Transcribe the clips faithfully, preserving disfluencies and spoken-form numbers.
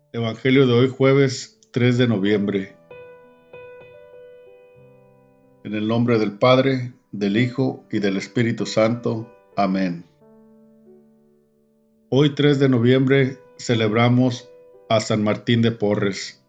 Evangelio de hoy, jueves tres de noviembre. En el nombre del Padre, del Hijo y del Espíritu Santo. Amén. Hoy, tres de noviembre, celebramos a San Martín de Porres.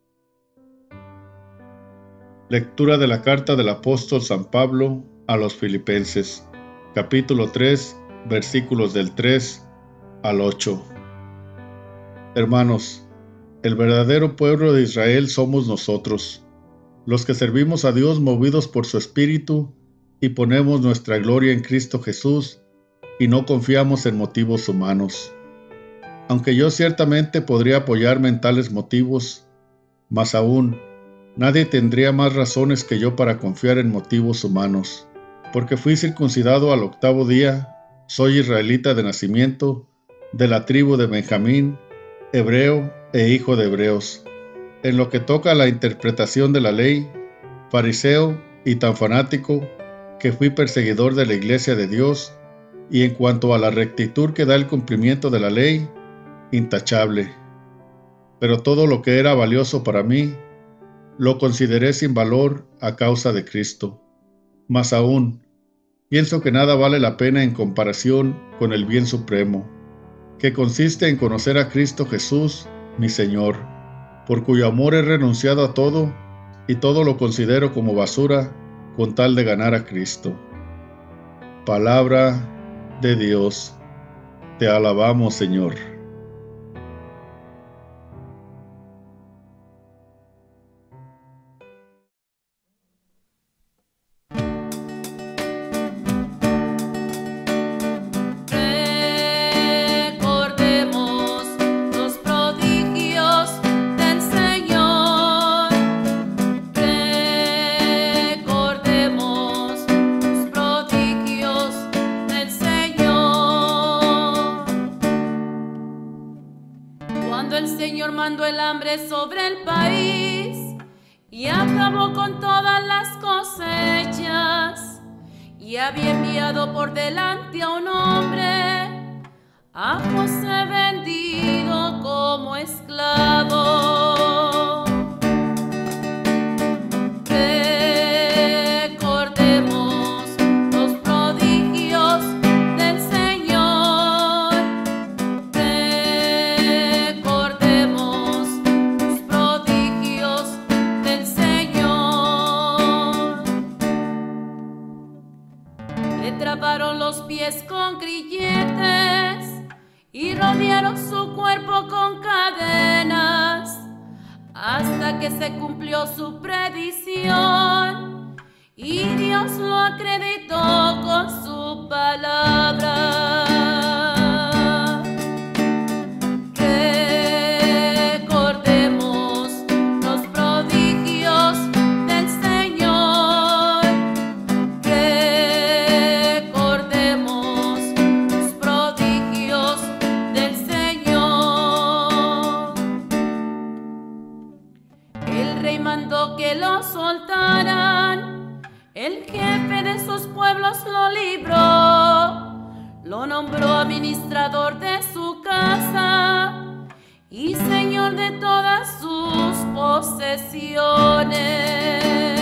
Lectura de la carta del apóstol San Pablo a los Filipenses, capítulo tres, versículos del tres al ocho. Hermanos, el verdadero pueblo de Israel somos nosotros, los que servimos a Dios movidos por su Espíritu y ponemos nuestra gloria en Cristo Jesús y no confiamos en motivos humanos. Aunque yo ciertamente podría apoyarme en tales motivos, más aún, nadie tendría más razones que yo para confiar en motivos humanos, porque fui circuncidado al octavo día, soy israelita de nacimiento, de la tribu de Benjamín, hebreo e hijo de hebreos. En lo que toca a la interpretación de la ley, fariseo y tan fanático que fui perseguidor de la iglesia de Dios, y en cuanto a la rectitud que da el cumplimiento de la ley, intachable. Pero todo lo que era valioso para mí, lo consideré sin valor a causa de Cristo. Más aún, pienso que nada vale la pena en comparación con el bien supremo, que consiste en conocer a Cristo Jesús, mi Señor, por cuyo amor he renunciado a todo, y todo lo considero como basura con tal de ganar a Cristo. Palabra de Dios. Te alabamos, Señor. Cuando el Señor mandó el hambre sobre el país y acabó con todas las cosechas, y había enviado por delante a un hombre, a José vendido como esclavo. Trabaron los pies con grilletes y rodearon su cuerpo con cadenas, hasta que se cumplió su predicción y Dios lo acreditó con su palabra. Mandó que lo soltaran, el jefe de sus pueblos lo libró, lo nombró administrador de su casa y señor de todas sus posesiones.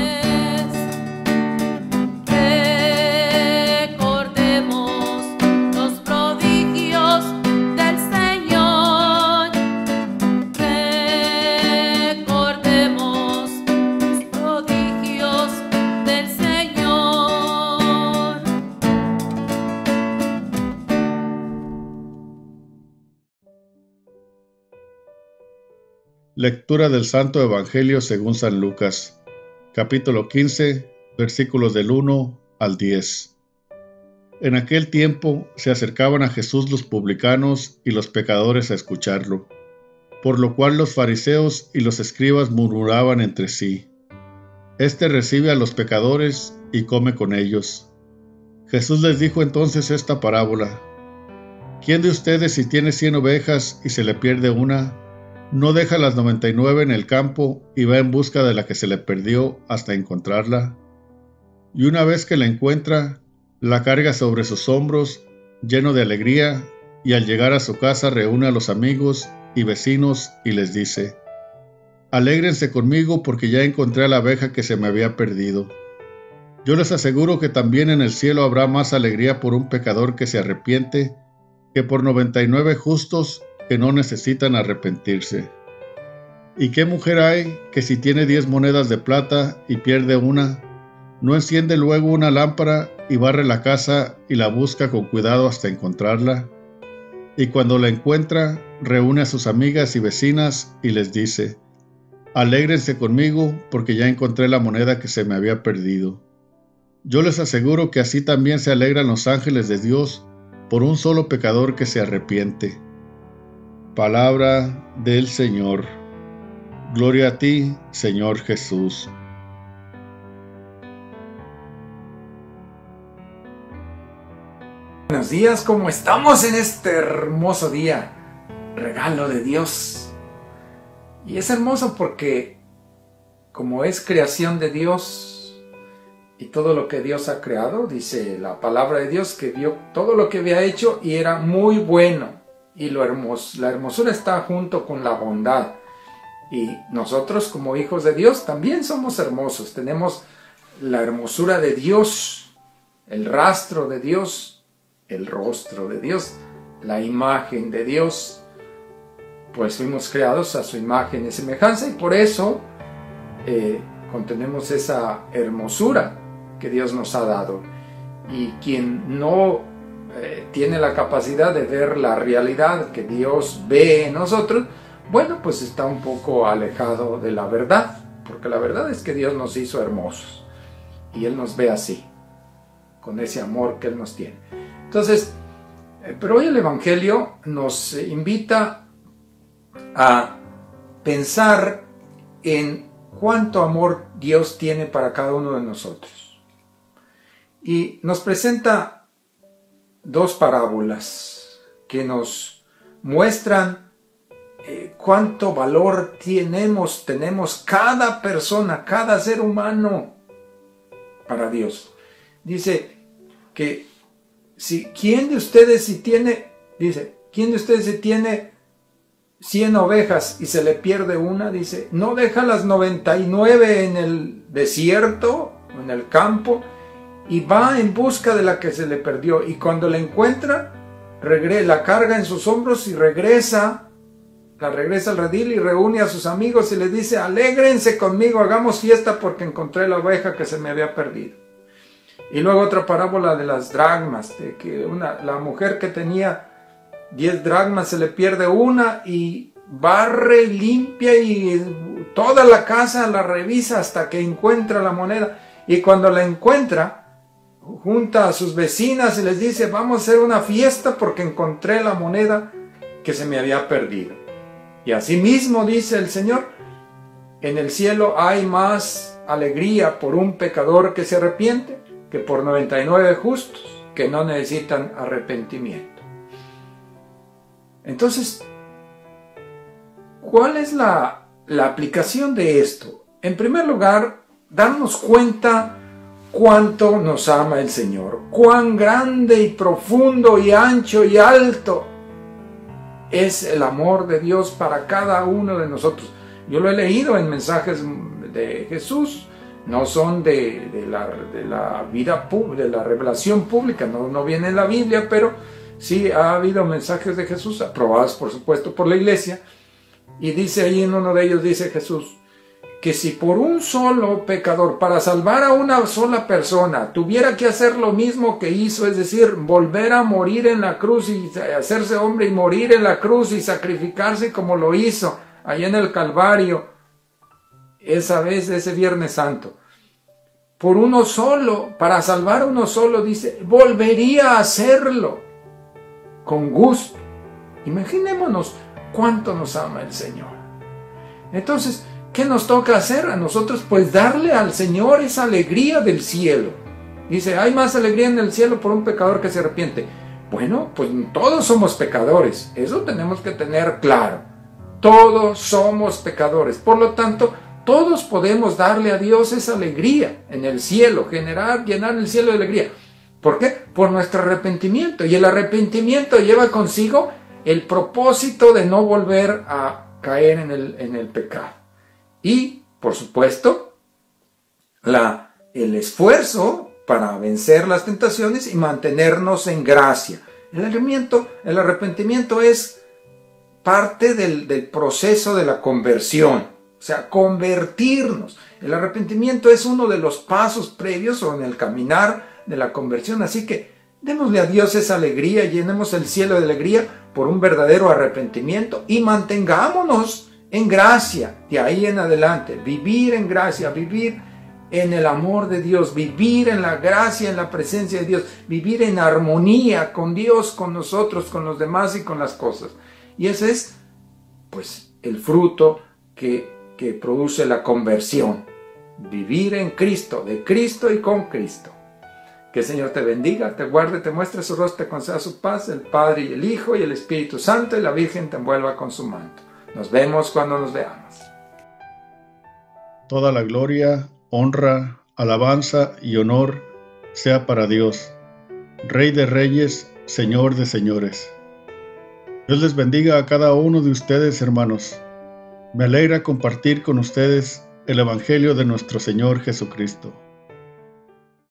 Lectura del Santo Evangelio según San Lucas, capítulo quince, versículos del uno al diez. En aquel tiempo se acercaban a Jesús los publicanos y los pecadores a escucharlo, por lo cual los fariseos y los escribas murmuraban entre sí: Este recibe a los pecadores y come con ellos. Jesús les dijo entonces esta parábola: ¿Quién de ustedes, si tiene cien ovejas y se le pierde una, no deja las noventa y nueve en el campo y va en busca de la que se le perdió hasta encontrarla? Y una vez que la encuentra, la carga sobre sus hombros, lleno de alegría, y al llegar a su casa reúne a los amigos y vecinos y les dice: Alégrense conmigo porque ya encontré a la abeja que se me había perdido. Yo les aseguro que también en el cielo habrá más alegría por un pecador que se arrepiente que por noventa y nueve justos que no necesitan arrepentirse. ¿Y qué mujer hay que si tiene diez monedas de plata y pierde una, no enciende luego una lámpara y barre la casa y la busca con cuidado hasta encontrarla? Y cuando la encuentra, reúne a sus amigas y vecinas y les dice: Alégrense conmigo porque ya encontré la moneda que se me había perdido. Yo les aseguro que así también se alegran los ángeles de Dios por un solo pecador que se arrepiente. Palabra del Señor. Gloria a ti, Señor Jesús. Buenos días, ¿cómo estamos en este hermoso día? Regalo de Dios. Y es hermoso porque, como es creación de Dios y todo lo que Dios ha creado, dice la palabra de Dios que vio todo lo que había hecho y era muy bueno. Y lo hermoso, la hermosura está junto con la bondad. Y nosotros, como hijos de Dios, también somos hermosos. Tenemos la hermosura de Dios, el rastro de Dios, el rostro de Dios, la imagen de Dios. Pues fuimos creados a su imagen y semejanza y por eso eh, contenemos esa hermosura que Dios nos ha dado. Y quien no eh, tiene la capacidad de ver la realidad que Dios ve en nosotros, bueno, pues está un poco alejado de la verdad, porque la verdad es que Dios nos hizo hermosos y Él nos ve así, con ese amor que Él nos tiene. Entonces, eh, pero hoy el Evangelio nos eh, invita a pensar en cuánto amor Dios tiene para cada uno de nosotros. Y nos presenta dos parábolas que nos muestran eh, cuánto valor tenemos, tenemos cada persona, cada ser humano para Dios. Dice que si, ¿quién de ustedes si tiene, dice, ¿quién de ustedes si tiene cien ovejas y se le pierde una? Dice, no deja las noventa y nueve en el desierto, en el campo, y va en busca de la que se le perdió. Y cuando la encuentra, regresa, la carga en sus hombros y regresa, la regresa al redil y reúne a sus amigos y les dice: alégrense conmigo, hagamos fiesta porque encontré la oveja que se me había perdido. Y luego otra parábola de las dracmas, de que una, la mujer que tenía diez dracmas se le pierde una y barre, limpia y toda la casa la revisa hasta que encuentra la moneda. Y cuando la encuentra, junta a sus vecinas y les dice: vamos a hacer una fiesta porque encontré la moneda que se me había perdido. Y así mismo dice el Señor, en el cielo hay más alegría por un pecador que se arrepiente que por noventa y nueve justos que no necesitan arrepentimiento. Entonces, ¿cuál es la, la aplicación de esto? En primer lugar, darnos cuenta cuánto nos ama el Señor, cuán grande y profundo y ancho y alto es el amor de Dios para cada uno de nosotros. Yo lo he leído en mensajes de Jesús, no son de, de, la, de la vida pública, de la revelación pública, no, no viene en la Biblia, pero sí ha habido mensajes de Jesús, aprobados por supuesto por la iglesia, y dice ahí en uno de ellos, dice Jesús, que si por un solo pecador, para salvar a una sola persona, tuviera que hacer lo mismo que hizo, es decir, volver a morir en la cruz y hacerse hombre y morir en la cruz y sacrificarse como lo hizo allá en el Calvario, esa vez, ese Viernes Santo, por uno solo, para salvar a uno solo, dice, volvería a hacerlo con gusto. Imaginémonos cuánto nos ama el Señor. Entonces, ¿qué nos toca hacer a nosotros? Pues darle al Señor esa alegría del cielo. Dice, hay más alegría en el cielo por un pecador que se arrepiente. Bueno, pues todos somos pecadores. Eso tenemos que tener claro. Todos somos pecadores. Por lo tanto, todos podemos darle a Dios esa alegría en el cielo, generar, llenar el cielo de alegría. ¿Por qué? Por nuestro arrepentimiento. Y el arrepentimiento lleva consigo el propósito de no volver a caer en el, en el pecado. Y, por supuesto, la, el esfuerzo para vencer las tentaciones y mantenernos en gracia. El arrepentimiento, el arrepentimiento es parte del, del proceso de la conversión, o sea, convertirnos. El arrepentimiento es uno de los pasos previos o en el caminar de la conversión, así que démosle a Dios esa alegría, llenemos el cielo de alegría por un verdadero arrepentimiento y mantengámonos en gracia de ahí en adelante. Vivir en gracia, vivir en el amor de Dios, vivir en la gracia, en la presencia de Dios, vivir en armonía con Dios, con nosotros, con los demás y con las cosas. Y ese es, pues, el fruto que, que produce la conversión. Vivir en Cristo, de Cristo y con Cristo. Que el Señor te bendiga, te guarde, te muestre su rostro, te conceda su paz, el Padre y el Hijo y el Espíritu Santo, y la Virgen te envuelva con su manto. Nos vemos cuando nos veamos. Toda la gloria, honra, alabanza y honor sea para Dios, Rey de reyes, Señor de señores. Dios les bendiga a cada uno de ustedes, hermanos. Me alegra compartir con ustedes el Evangelio de nuestro Señor Jesucristo.